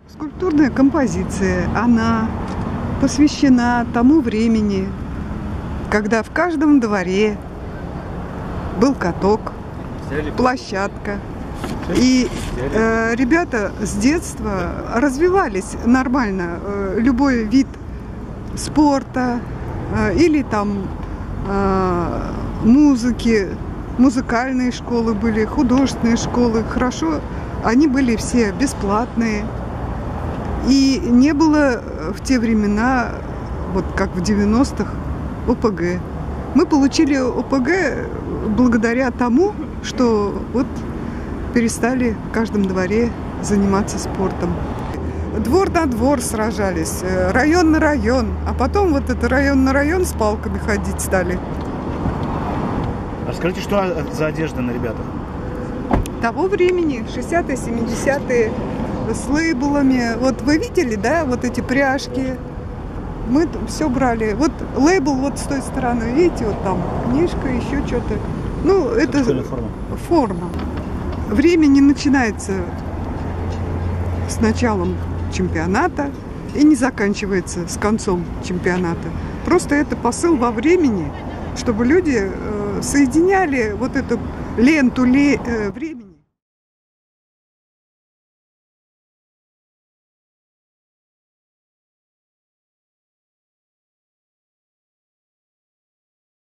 Скульптурная композиция, она посвящена тому времени, когда в каждом дворе был каток, площадка. И ребята с детства развивались нормально. Любой вид спорта или там музыки, музыкальные школы были, художественные школы. Хорошо, они были все бесплатные. И не было в те времена, вот как в 90-х, ОПГ. Мы получили ОПГ благодаря тому, что вот перестали в каждом дворе заниматься спортом. Двор на двор сражались, район на район, а потом вот это район на район с палками ходить стали. А скажите, что за одежда на ребятах? Того времени, 60-е, 70-е, с лейблами. Вот вы видели, да, вот эти пряжки? Мы все брали. Вот лейбл вот с той стороны, видите, вот там книжка, еще что-то. Ну, это форма. Время не начинается с началом чемпионата и не заканчивается с концом чемпионата. Просто это посыл во времени, чтобы люди соединяли вот эту ленту времени.